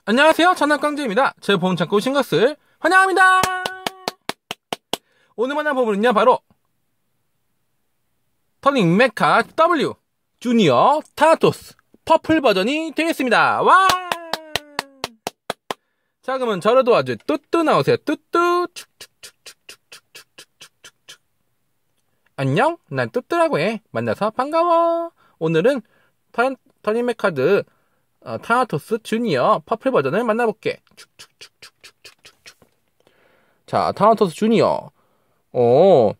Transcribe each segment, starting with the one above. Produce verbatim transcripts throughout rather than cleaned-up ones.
안녕하세요, 전학광재입니다. 제 보험창고 오신 것을 환영합니다. 오늘 만난 보물은요, 바로 터닝 메카 W 주니어 타나토스 퍼플 버전이 되겠습니다. 와! 자, 그러면 저를 도와줄 뚜뚜 나오세요. 뚜뚜. 축축축축축축축축축축. 안녕, 난 뚜뚜라고 해. 만나서 반가워. 오늘은 터, 터닝 메카드 어, 타나토스 주니어 퍼플 버전을 만나볼게. 축축축축축축축. 자, 타나토스 주니어. 어,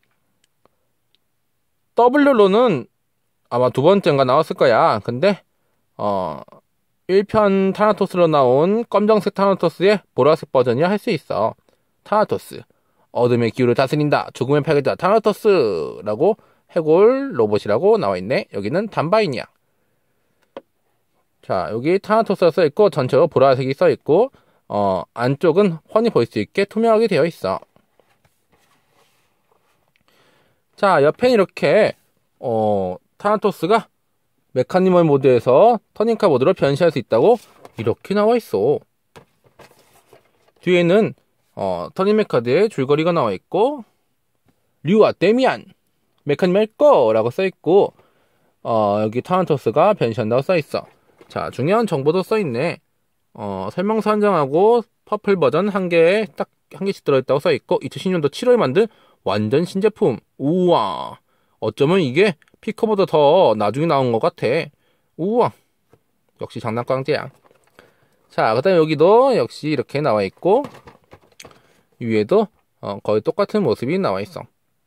W로는 아마 두 번째인가 나왔을 거야. 근데, 어, 일 편 타나토스로 나온 검정색 타나토스의 보라색 버전이라 할 수 있어. 타나토스. 어둠의 기후를 다스린다. 죽음의 파괴자 타나토스라고 해골 로봇이라고 나와있네. 여기는 단바인이야. 자, 여기 타나토스가 써있고, 전체로 보라색이 써있고, 어, 안쪽은 훤히 보일 수 있게 투명하게 되어 있어. 자, 옆엔 이렇게, 어, 타나토스가 메카니멀 모드에서 터닝카 모드로 변신할 수 있다고 이렇게 나와 있어. 뒤에는, 어, 터닝 메카드의 줄거리가 나와 있고, 류와 데미안, 메카니멀 거라고 써있고, 어, 여기 타나토스가 변신한다고 써있어. 자, 중요한 정보도 써있네. 어, 설명서 한 장하고 퍼플 버전 한 개에 딱 한 개씩 들어있다고 써있고, 이천십 년도 칠월에 만든 완전 신제품. 우와. 어쩌면 이게 피커보다 더 나중에 나온 것 같아. 우와. 역시 장난광재야. 자, 그 다음에 여기도 역시 이렇게 나와있고, 위에도 어, 거의 똑같은 모습이 나와있어.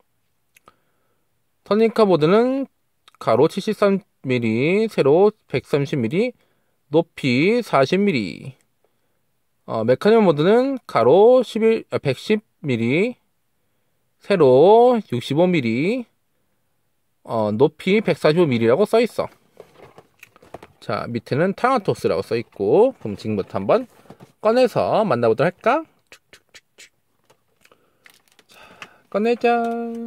터닝카 보드는 가로 칠십삼 밀리미터, 세로 백삼십 밀리미터, 높이 사십 밀리미터. 어, 메카니멀 모드는 가로 십일, 아, 백십 밀리미터, 세로 육십오 밀리미터, 어, 높이 백사십오 밀리미터라고 써있어. 자, 밑에는 타나토스라고 써있고, 그럼 지금부터 한번 꺼내서 만나보도록 할까? 축축축축. 자, 꺼내자.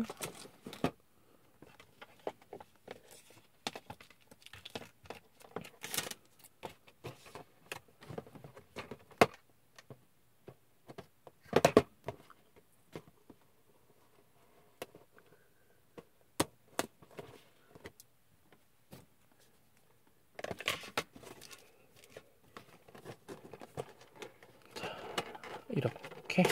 이렇게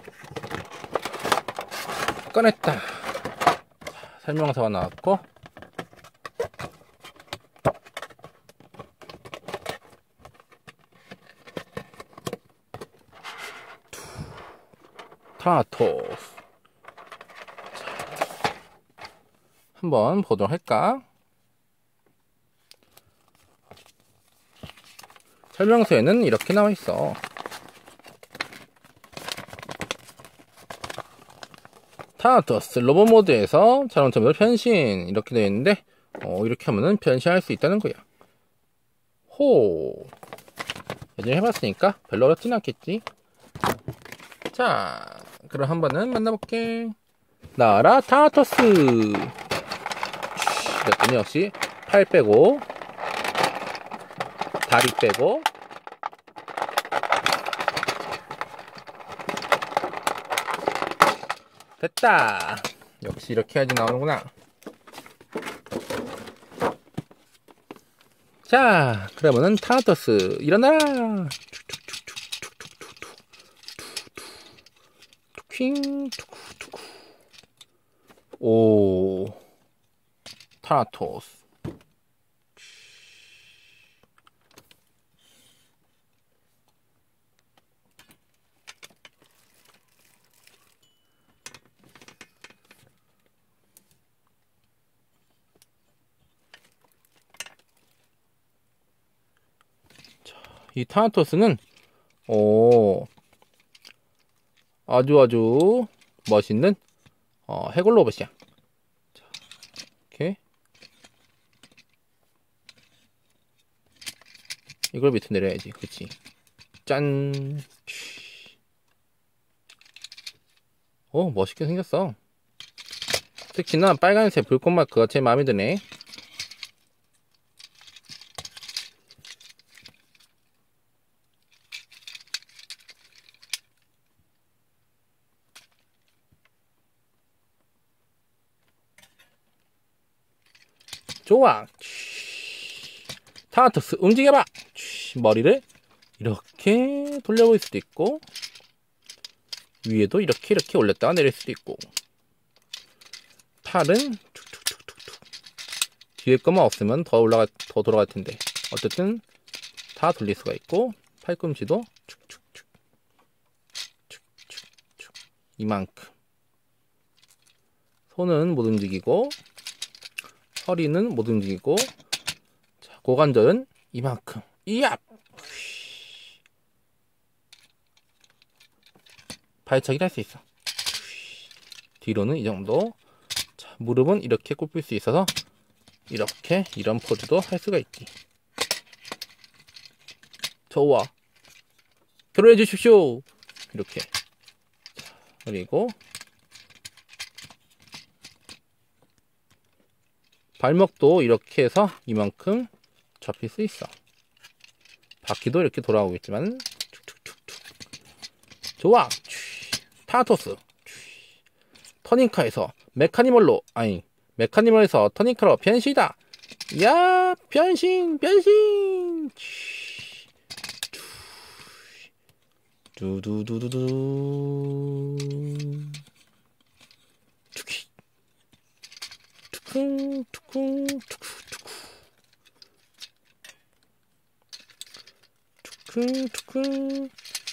꺼냈다. 자, 설명서가 나왔고, 타나토스. 자, 한번 보도록 할까? 설명서에는 이렇게 나와 있어. 타나토스 로봇 모드에서 자동차로 변신 이렇게 되어 있는데, 어, 이렇게 하면은 변신할 수 있다는 거야. 호. 예전에 해봤으니까 별로 어렵진 않겠지. 자, 그럼 한 번은 만나볼게. 나와라 타나토스. 이랬더니 역시 팔 빼고 다리 빼고 됐다. 역시 이렇게 해야지 나오는구나. 자, 그러면은 타나토스 일어나라. 킹. 오, 타나토스. 이 타나토스는 오, 아주 아주 멋있는 어, 해골 로봇이야. 자, 이렇게 이걸 밑에 내려야지. 그치? 짠. 오, 멋있게 생겼어. 특히나 빨간색 불꽃 마크가 제 마음에 드네. 좋아. 타나토스 움직여봐. 머리를 이렇게 돌려볼 수도 있고, 위에도 이렇게 이렇게 올렸다가 내릴 수도 있고, 팔은 툭툭툭툭툭. 뒤에 거만 없으면 더 올라가 더 돌아갈 텐데, 어쨌든 다 돌릴 수가 있고, 팔꿈치도 축축축 축축축 이만큼. 손은 못 움직이고, 허리는 못 움직이고, 자, 고관절은 이만큼. 이압. 발차기를 할 수 있어. 뒤로는 이 정도. 자, 무릎은 이렇게 굽힐 수 있어서 이렇게 이런 포즈도 할 수가 있지. 좋아. 결혼해 주십시오. 이렇게. 자, 그리고 발목도 이렇게 해서 이만큼 접힐 수 있어. 바퀴도 이렇게 돌아오겠지만 툭툭툭툭. 좋아. 타나토스. 터닝카에서 메카니멀로, 아니 메카니멀에서 터닝카로 변신이다. 야, 변신 변신. 두두두두두. 투키. 투쿵 투쿵 투쿠 투쿠. 투쿵 투쿵.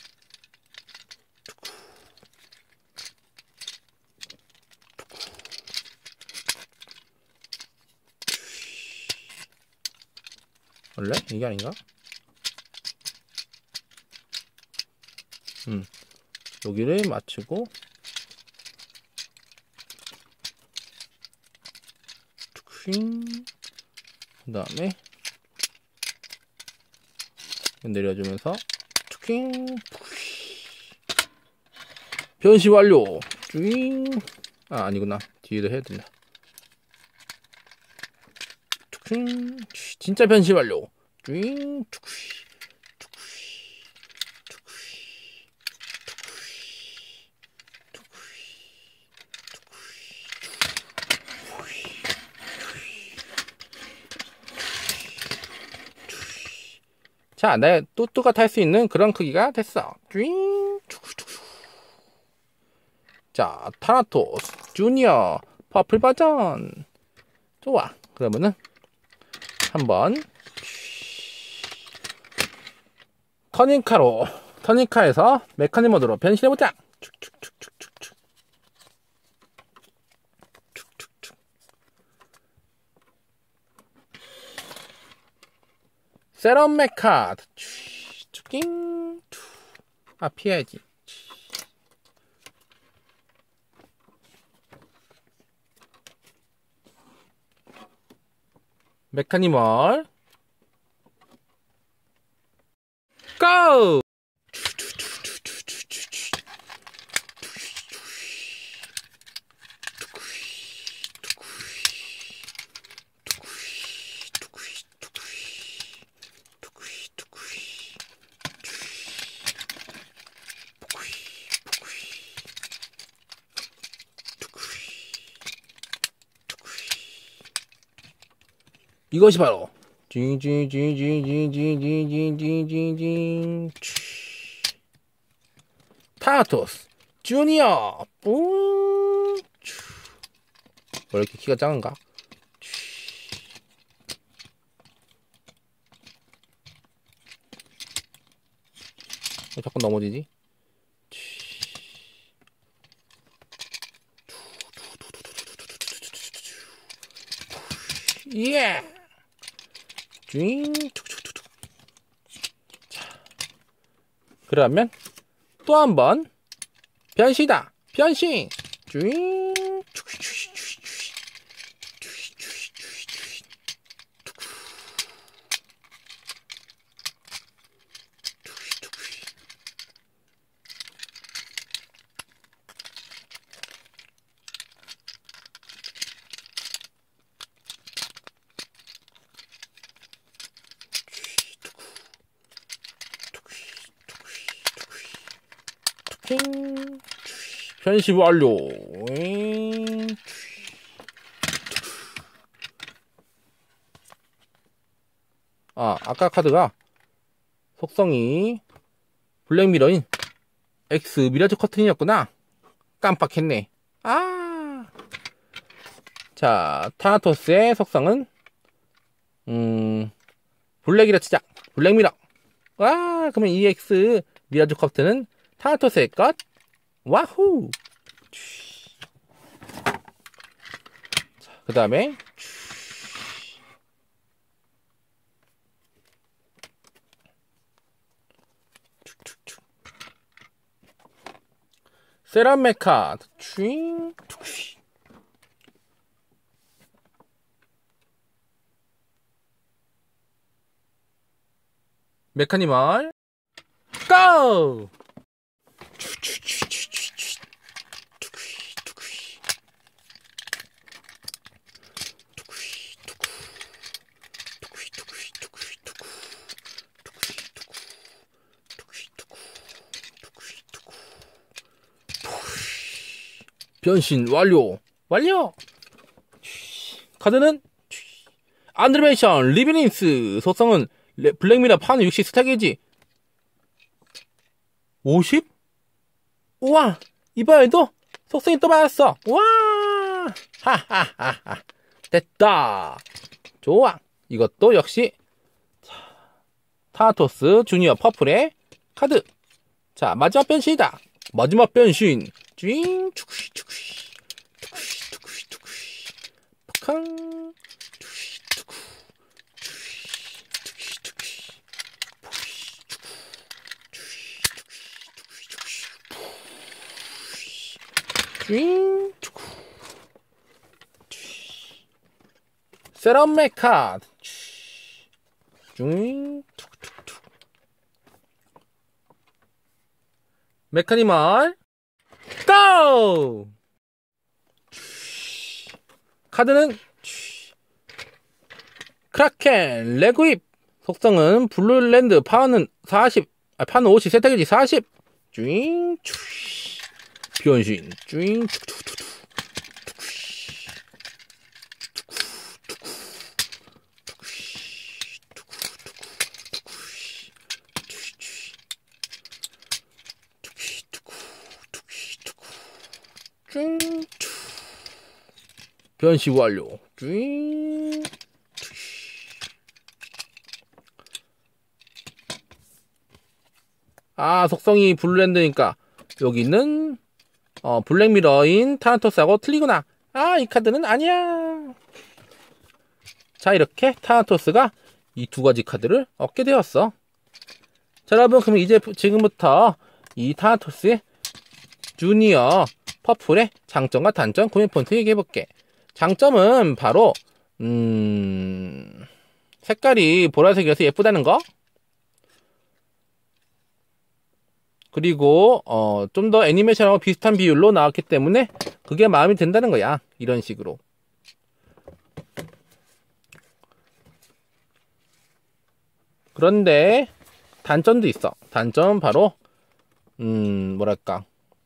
원래? 이게 아닌가? 음, 여기를 맞추고 툭, 그 다음에 내려주면서 툭, 변신 완료. 쭈잉. 아, 아니구나. 뒤에도 해야 된다. 툭, 진짜 변신 완료. 쭈잉. 툭, 툭, 툭, 툭, 자, 내 뚜뚜가 탈 수 있는 그런 크기가 됐어. 쭈잉. 자, 타나토스 주니어 퍼플 버전. 좋아. 그러면은 한번 터닝카로, 터닝카에서 메카니 모드로 변신해보자. 축축축축축축. 축축축. 세럼 메카. 축킹. 아, 피해야지. 메카니멀 고! 이것이 바로 징징징징징징징징징징 타나토스 주니어. 뿡. 왜 이렇게 키가 작은가? 왜 자꾸 넘어지지? 예! 쥐잉. 툭툭툭툭. 자, 그러면 또 한 번 변신이다. 변신. 쥐잉. 변신 완료. 아, 아까 카드가 속성이 블랙미러인 X 미라주 커튼이었구나. 깜빡했네. 아. 자, 타나토스의 속성은 음 블랙이라 치자. 블랙미러. 와, 그러면 이엑스 미라주 커튼은 타나토스의 것. 와후. 그 다음에 세라메카 촤잉 메카니멀 고! 변신 완료. 완료. 카드는 안드레메이션 리비닌스. 속성은 블랙미러 파운 육십 스타게이지 오십? 우와, 이번에도 속성이 또 받았어. 와, 하하하하. 됐다. 좋아. 이것도 역시 타나토스 주니어 퍼플의 카드. 자, 마지막 변신이다. 마지막 변신. 쥐잉, 투쿠시, 투쿠시, 투쿠시, 투쿠시, 투쿠시, 팍캉, 투쿠시, 투쿠, 투쿠시, 투쿠시, 투쿠시, 포시, 투쿠, 투쿠시, 투쿠시, 투쿠시, 투쿠시, 쥐잉, 투쿠, 세럼 메카드, 쥐잉, 투쿠, 투쿠, 투쿠, 메카니멀 고! 카드는 크라켄 레그입. 속성은 블루랜드 파워는 사십, 아, 파워는 오십, 세탁기지 사십. 쭈잉 쭈이 변신 쭈잉 툭툭툭툭 변신 완료. 아, 속성이 블루랜드니까 여기는 어, 블랙미러인 타나토스하고 틀리구나. 아, 이 카드는 아니야. 자, 이렇게 타나토스가 이 두 가지 카드를 얻게 되었어. 자, 여러분, 그럼 이제 지금부터 이 타나토스의 주니어 퍼플의 장점과 단점, 구매 포인트 얘기해볼게. 장점은 바로 음... 색깔이 보라색이어서 예쁘다는 거. 그리고 어, 좀 더 애니메이션하고 비슷한 비율로 나왔기 때문에 그게 마음에 든다는 거야. 이런 식으로. 그런데 단점도 있어. 단점은 바로 음... 뭐랄까,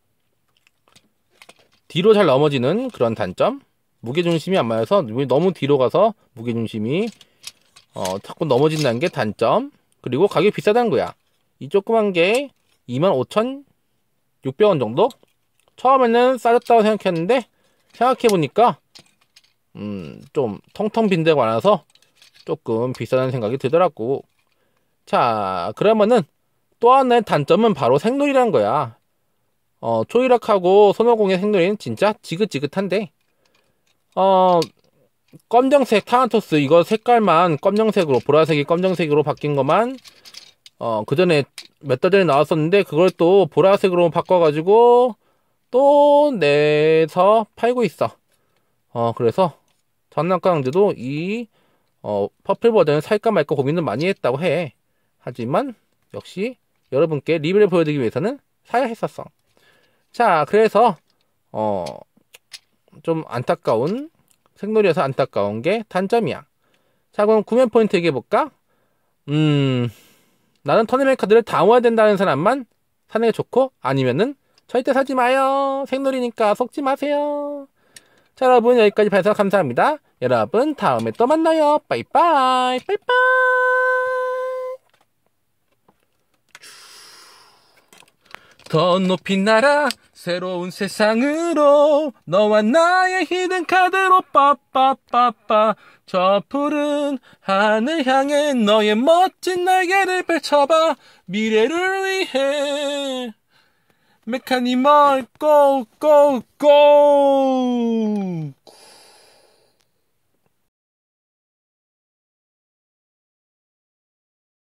뒤로 잘 넘어지는 그런 단점. 무게중심이 안 맞아서 너무 뒤로 가서 무게중심이 어, 자꾸 넘어진다는 게 단점. 그리고 가격이 비싸다는 거야. 이 조그만 게 이만 오천육백 원 정도? 처음에는 싸졌다고 생각했는데 생각해보니까 음, 좀 텅텅 빈 데가 많아서 조금 비싸다는 생각이 들더라고. 자, 그러면은 또 하나의 단점은 바로 생놀이라는 거야. 어, 초이락하고 손오공의 생놀이는 진짜 지긋지긋한데, 어, 검정색 타나토스 이거 색깔만 검정색으로, 보라색이 검정색으로 바뀐 것만 어, 그 전에 몇 달 전에 나왔었는데 그걸 또 보라색으로 바꿔가지고 또 내서 팔고 있어. 어, 그래서 전남가강제도 이 어, 퍼플 버전을 살까 말까 고민을 많이 했다고 해. 하지만 역시 여러분께 리뷰를 보여드리기 위해서는 사야 했었어. 자, 그래서 어, 좀 안타까운, 생놀이여서 안타까운 게 단점이야. 자, 그럼 구매 포인트 얘기해볼까? 음, 나는 토너맨 카드를 다 모아야 된다는 사람만 사는 게 좋고, 아니면은 절대 사지 마요. 생놀이니까 속지 마세요. 자, 여러분, 여기까지 봐주셔서 감사합니다. 여러분, 다음에 또 만나요. 빠이빠이. 빠이빠이. 더 높이 날아 새로운 세상으로 너와 나의 히든 카드로 빠빠빠빠 저 푸른 하늘 향해 너의 멋진 날개를 펼쳐봐 미래를 위해 메카니멀 고 고 고